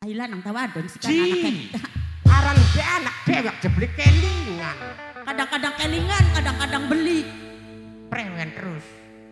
Aila nang tawadon si kan Ji. anak. Aran de anak dewek jeblik kelingan. Kadang-kadang kelingan, kadang-kadang beli. Prewen terus.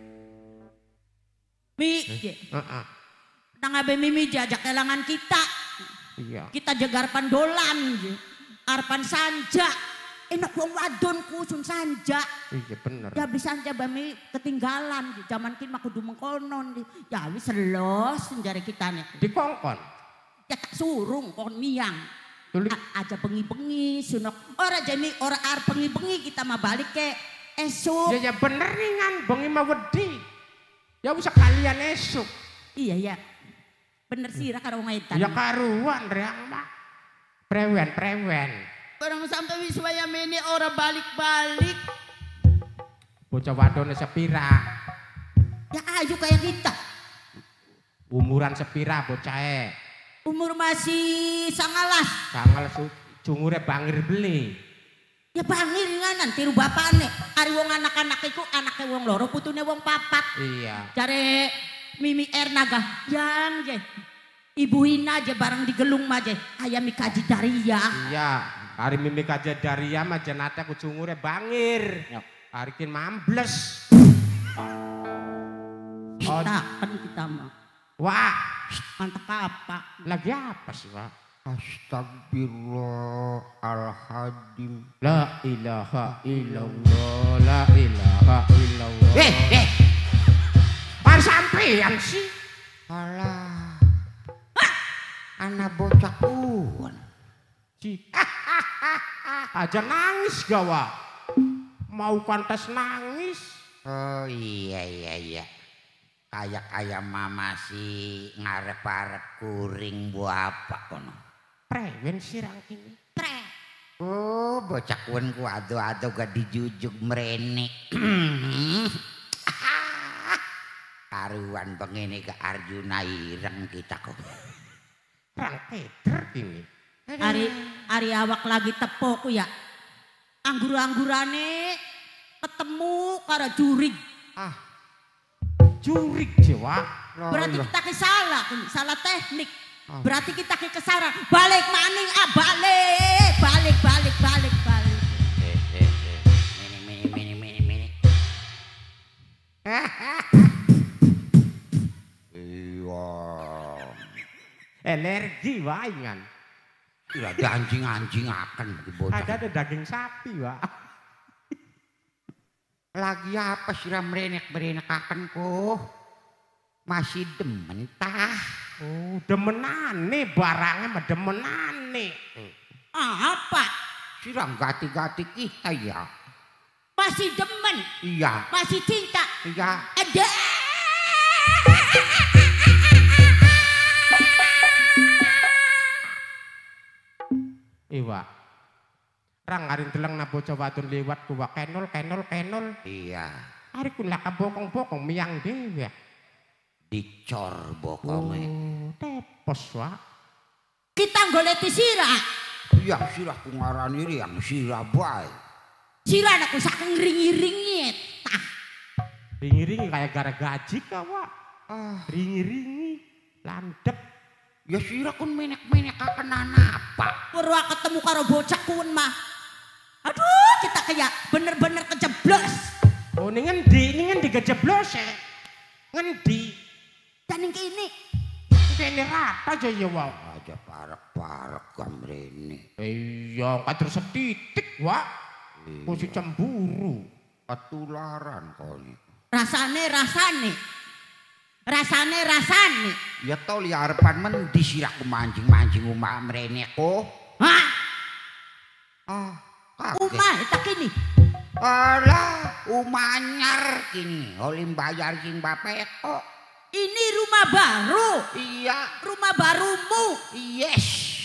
Mi, Heeh. nang abe mimi jajak kelangan kita. Iya. Kita jaga arpan dolan, arpan sanja. Enak wong wadon kusun sanja. Iya bener. Ya bisa sanja bami ketinggalan. Zaman kin mah kudu mengkonon. Ya wis selos jare kita nih. Dikongkon. Ya tak surung pohon miang. Tulik. Aja bengi-bengi sunok. Ora jami ora arep bengi-bengi kita mah balik ke esok. Ya bener ringan bengi mah wedi. Ya bisa kalian esok. Iya ya. Bener sih karo ngaitan. Ya karuan reang mah. Prewen. Barang sampai wis waya mene ora balik-balik. Bocah wadone sepira? Ya ayo kayak kita. Umuran sepira bocahe? Umur masih 19. Sangal cungure bangir beli. Ya bangir nganan tiru bapane. Ari wong anak-anak iku anake wong loro putune wong papat. Iya. Jare Mimi Ernaga yang je. Ibu Hina aja bareng digelung mah je. Ayam kaji daria. Iya. Hari mimi kaja daria mah jenate ku cungure bangir. Hari kin mambles. Kita kan kita mah. Wah, Mantap apa? lagi apa sih, Pak? Astagfirullahaladzim. La ilaha illallah, la ilaha illallah. Pan sampean sih? Alah, anak bocah kuan. Aja nangis gawa. Mau kontes nangis. Oh iya. Kayak mama si ngarep-arep kuring buah apa kono. Prewen sirang ini. Oh, bocah kuan ku ado-ado gak dijujuk mrene. Karuan pengene ke Arjuna ireng kita kok. Perang Peter ini. Ari awak lagi tepok ya. Anggur-anggurane ketemu karo jurig. Jurik Jawa. Berarti kita salah teknik. Berarti kita kesalahan. Balik maning balik. Mini. Iya. Alergi waingan. Iya ada anjing akan di bocah. Ada daging sapi, Wak. Lagi apa sih merenek akan kok? Masih demen tah. Oh, demenane barangnya mah demenane. Apa? Siram gati-gati kita ya. Masih demen. Iya. Masih cinta. Iya. Ada. Iwa. Rang arin teleng na bocah wadon liwat ku wa kenol. Iya. Ari ku lak bokong-bokong miang dhewe. Dicor bokonge. Oh, tepos wa. Kita goleti sirah. Iya sirah ku ngarani yang sirah bae. Sirah aku saking ringi-ringit. Ringi-ringi kayak gara gaji ka wa. Ringi-ringi landep. Ya sirah kun menek akan apa? Purwa ketemu karo bocah kun mah. Aduh, kita kayak bener-bener kejeblos. Oh, ini ngendi kejeblos ya. Ngendi? Dan yang kini. Kene rata aja ya wa. Aja parek kamrene. Iya, kader setitik wa. Kusi cemburu. Ketularan kali. Rasane. Ya tau li arepan mendi sirah ku mancing umah mrene kok. Hah? Kaget. Umah tak kini. Alah, umah anyar kini. Olim bayar sing bapak kok. Ini rumah baru. Iya. Rumah barumu. Yes.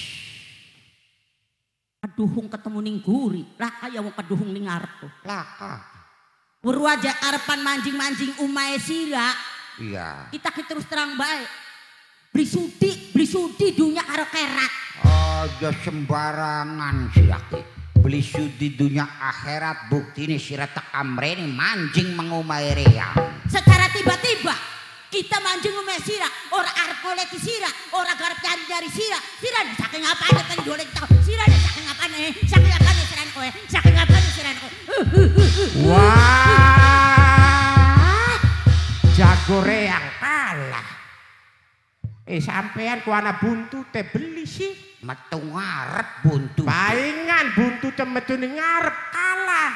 Aduhung ketemu ning guri. Lah kaya wong keduhung ning ngarep. Lah. Purwaja arepan manjing-manjing umahe sira. Iya. Kita terus terang baik. Beli sudi dunia karo kerat. Aja sembarangan sirah ki. Beli sudi dunia akhirat buktine sirah tekam mrene manjing mengumai rea. Secara tiba-tiba kita manjing umahe sira, ora arep goleki sira, ora garep dari sira. Sira saking apane tadi dolek tak. Sira saking apane? Saking apane siran kowe? Saking apane siran kowe? Wah. Jago reang kalah. Sampean ku ana buntute beli sih. Metu ngarep buntut. Paingan buntute metu ning ngarep kalah.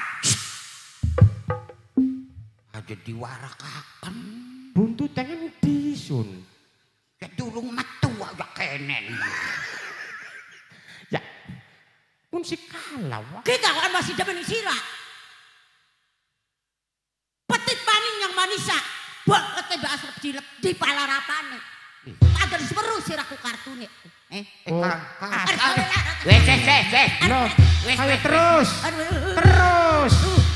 Aja diwarakaken. Buntute ngendi Sun? Ya durung metu ya kenen. Ya. Pun si kalah wah. Kita kan masih demen sira. Petit maning yang manisa. Bakete mbak asrep cilep di palarapane. Agar semeru siraku kartune. Wes. Loh, ayo terus. Terus.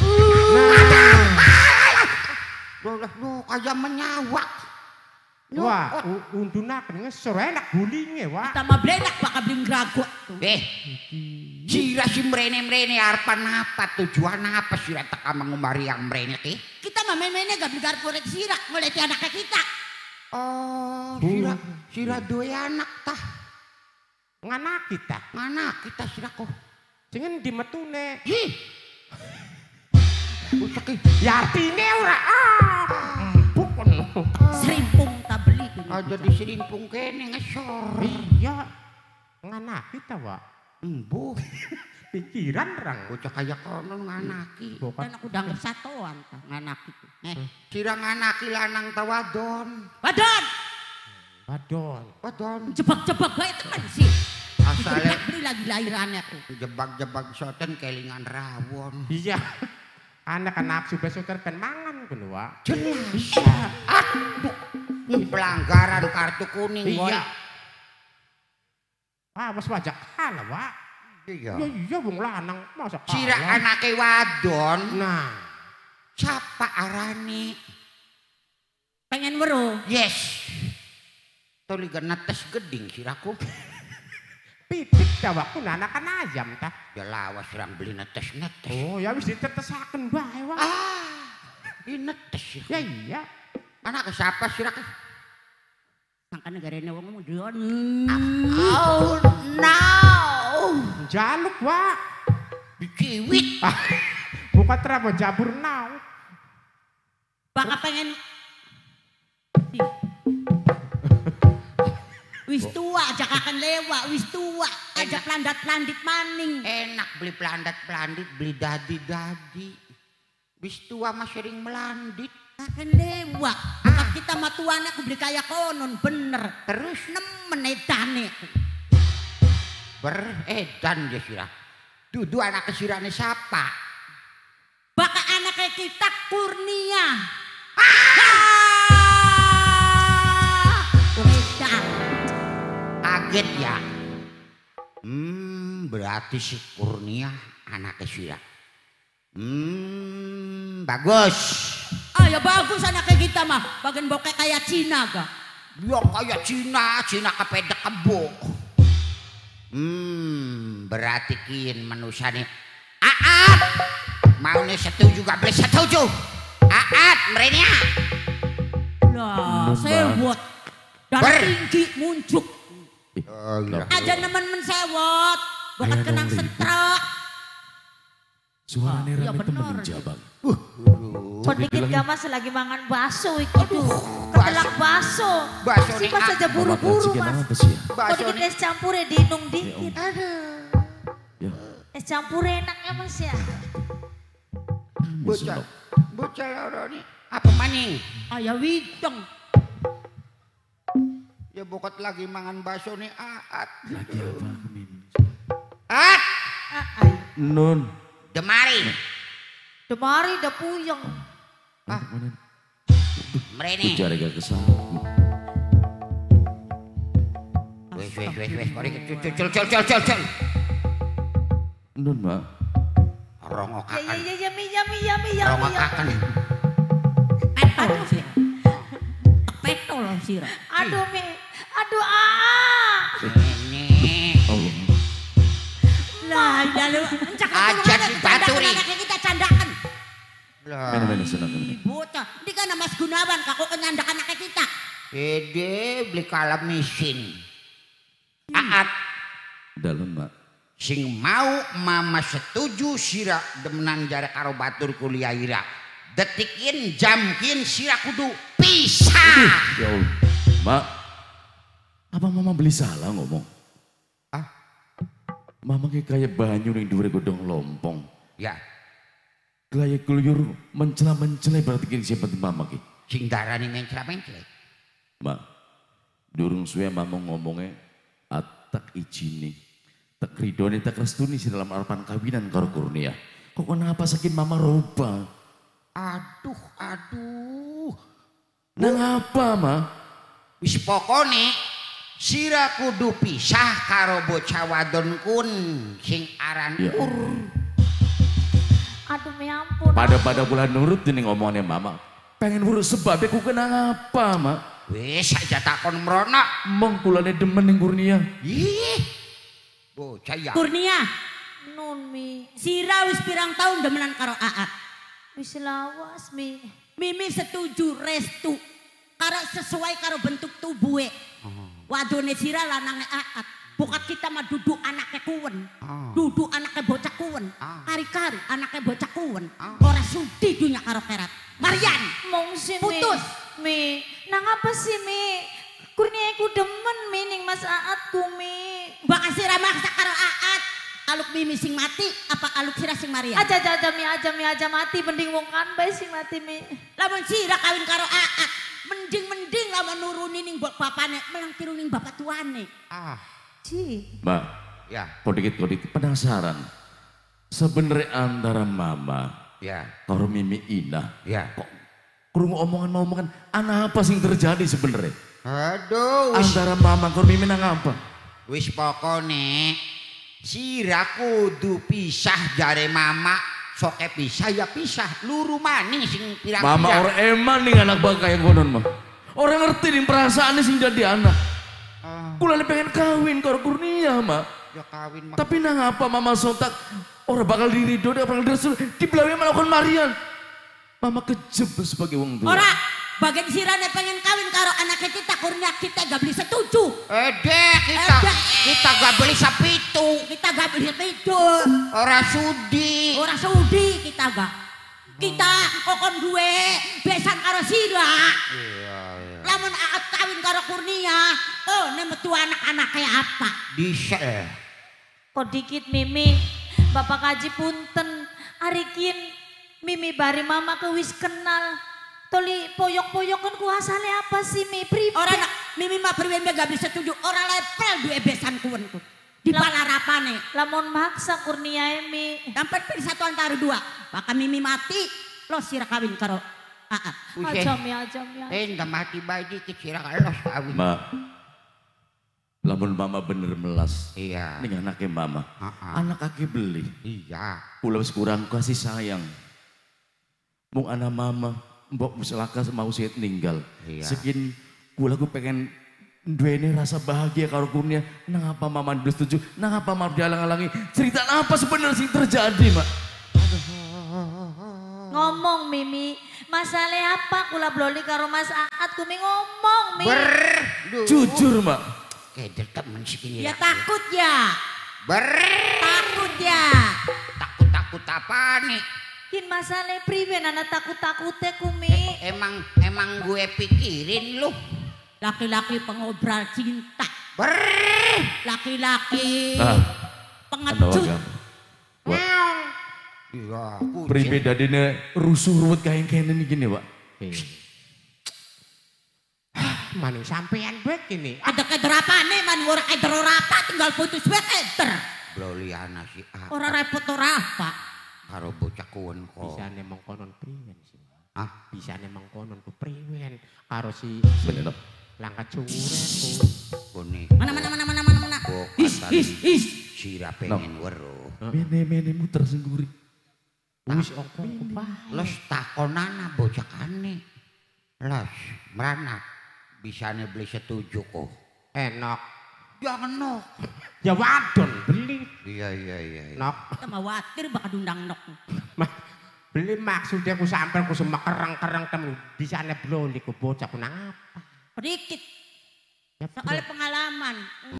Loh, kayak menyawak. Wah, undunaken ngesor enak gulinge, wah. Kita mah blenak bakal bling gragok. Sira si mrene-mrene arepan apa tujuan apa sira teka mengumari yang mrene ki? Kita mah main-mainnya gak beli korek sira, mulai ti anaknya kita. Oh, sira duwe anak tah. Nganak kita. Nganak kita sira kok. Sing endi metune? Hi. Utek Ya artine ora. Bukan. Serimpung tak beli. aja diserimpung kene ngesor. Iya. Nganak kita, Wak. Embuh. Pikiran rang. Bocah kaya kono nganaki. Kan aku udah anggap satuan ta nganaki. Sira nganaki lanang ta wadon? Wadon. Wadon. Jebak-jebak bae teman sih. Asale beli lagi lahirannya aku. jebak-jebak soten kelingan rawon. Iya. Anak kan nafsu besok kan mangan kuwi, Wak. Jelas. Pelanggaran kartu kuning, Iya. Wes wajak kalah, Wak. Iya. Ya iya wong lanang masa kalah. Sira anake wadon. Nah, Siapa arane? Pengen weruh. Yes. Toli netes geding siraku. pitik ta, Wak. Kun anakan ayam ta. Ya lawas sirang beli netes-netes. Oh, ya wis ditetesaken bae, Wak. Ini netes Ya iya. Anak siapa siraku? Sangka negarane wong ngomong dion. Oh no. Jaluk, Wak. Biciwit. Bukan terapa jabur nau. Bakal pengen wis tua aja akan lewat, wis tua aja pelandat-pelandit maning. Enak beli pelandat-pelandit, beli dadi-dadi. Wis tua mah sering melandit. Akan lewat. Bakal kita mah tuane aku beli kaya konon bener. Terus Nemen edane. beredan ya sirah. Dudu anak kesirane siapa? Bakal anaknya kita Kurnia. Edan. Kaget ya. Berarti si Kurnia anaknya sirah. Bagus. Ya bagus anaknya kita mah. Bagian bokeh kayak Cina ga. Ya kayak Cina kepedek kebo. Berarti kin manusane Aat. Mau nih setuju gak boleh setuju. Aat merenya. Lah, sewot. Darah tinggi muncul. Aja nemen mensewot. Bukan kenang setrek. Suarane ya rame temen bener. jabang. Sedikit gamas lagi mangan bakso iki tuh. Ketelak bakso. Bakso Si nih, Mas aja buru-buru Mas. Bakso Kok dikit nih. es campur ya dinung dikit. Aduh. Ya. Es campur enak ya Mas ya. Bocah loro nih. Apa maning? Ya wideng. Ya bokot lagi mangan bakso nih Aat. Lagi apa aku minum? Aat. Nun. Demari. Demari udah puyeng. Mana? Merene. Cari gak kesal. Wes. Mari cul. Nun, Mbak. Rongokakan. Ya. Rongokakan. Petol sih. Petol sih. Aduh Mi. Aduh Ini. Allah. Lah, ya lu. Aja dibaturi. Anaknya kita candakan. Mana senang ini. Bocah. Ini kan Mas Gunawan. Kako kenyandakan anaknya kita. Pede beli kalam mesin. Aat. Dalam, Mak. Sing mau mama setuju sira demenan jare karo batur kuliah ira. Detikin jamkin sira kudu pisah. Ya Allah. Mak, apa mama beli salah ngomong? Ah? Mama kayak banyu ning dhuwure godhong lompong. Ya, Gaya keluyur mencela-mencela berarti kini siapa di mama ki. sing darani mencra-mencra. Mak, durung suwe mama ngomongnya atak ijini. Tak ridoni tak restuni si dalam arapan kawinan karo Kurnia. Kok kenapa sakit mama roba? Aduh. Nang apa, Ma? Wis pokone sira kudu pisah karo bocah wadon kun sing aran Ya. Ur. Aduh ya ampun. Pada bulan nurut ini ngomongannya mama. Pengen urus sebabnya ku kena apa, Ma? Wis aja takon mrono. Mong kulane demen ning Kurnia. Ih. Bocah ya. Kurnia, Nun Mi. sira wis pirang tahun demenan karo Aat. Wis lawas Mi. Mimi setuju restu karo sesuai karo bentuk tubuhe. Wadone sira lanange Aat. Bukat kita mah duduk anaknya kuwen. Duduk anaknya bocah kuwen. Kari-kari anaknya bocah kuwen. Ora sudi dunya karo kerat. Marian, Mong si Mi. putus. Mi. Nang apa sih Mi? Kurnia aku demen Mi ning Mas Aat ku Mi. Bakal sira maksa karo Aat. Aluk Mimi sing mati apa aluk sira sing Marian? Aja Mi aja mati mending wong kan bae sing mati Mi. Lamun sira kawin karo Aat, mending lamun nuruni ning bapane melang tiru ning bapak tuane. Ci. Mbak, Ya, kok dikit penasaran. Sebenarnya antara mama ya, karo Mimi Ina. ya. Kok kurung omongan anak apa sing terjadi sebenarnya? Aduh, wis, Antara mama karo Mimi nang apa? wis pokone sira kudu pisah jare mama. Soke pisah ya pisah. Luru maning sing pirang-pirang. Mama orang eman nih anak baka yang konon mah. Orang ngerti nih perasaannya sing jadi anak. Kulane pengen kawin karo Kurnia mah. Ya kawin mah. Tapi nang apa mama sontak orang bakal dirido dia bakal dirasul di belakangnya melakukan Marian. Mama kejeb sebagai wong tua. Ora, bagian sirane pengen kawin karo anak kita Kurnia kita gak beli setuju. Kita gak beli sapitu. Kita gak beli itu. Ora sudi. Ora sudi kita gak. Kita kokon duwe besan karo sira. Lamun Aat kawin karo Kurnia, oh ne metu anak-anak kayak apa? Bisa. Kok dikit Mimi. Bapak kaji punten. Arikin Mimi bari mama ke wis kenal. Toli poyok-poyokan ku asale apa sih Mi? Pribe. Orang Mimi mah priwen gak bisa setuju. Orang lepel duwe besan kuwenku. Di palarapane. Lamun maksa Kurnia Mi. Dapat pilih satu antara dua. Maka Mimi mati, lo sira kawin karo Aat. Aja Mi. Enggak mati bayi dikit sira los kawin. Ma, lamun mama bener melas. Iya. Nih anaknya mama. Anak kaki beli. Iya. Pulau kurang kasih sayang. Mau anak mama, mbok selaka mau saya ninggal. Iya. Sekin pula aku pengen duene rasa bahagia karo Kurnia. Nang apa mama belum setuju? Nang apa mama dialang-alangi? Cerita apa sebenarnya sih terjadi, Mak? Ngomong Mimi. Masalah apa kula bloli karo Mas Aat kumi ngomong Mi. Jujur, Mak. Keder temen segini. Ya takut ya. Takut ya. Takut apa nih? Kin masalah priwe anak takut-takute kumi. Emang gue pikirin lu. Laki-laki pengobrol cinta. Laki-laki Nah, pengecut. Iya, Pribadinya rusuh ruwet kayak kenen gini, Pak. Maning sampean baik ini. Ada keder apa nih man? Orang keder ora apa tinggal putus bae keder. Broliana si A. Orang repot ora apa. Karo bocah kuwen kok. Bisane mengkonon priwen sih. Ah, Bisane mengkonon ku priwen karo si Bener. langkat curet ku. kone. Mana. Is. Sira pengen weruh. Mene muter sengguri. Wis ongko bae. Los takonana bocah kane. Los merana. Bisane beli setuju kok. Enak. Jangan no. Ya wadon beli. Iya. Nok. Kita mau watir bakal dundang nok. Beli maksudnya ku sampai ku semekerang-kerang temu. Bisane bloli ku bocah ku nang apa. Sedikit. Ya, Sekali pengalaman.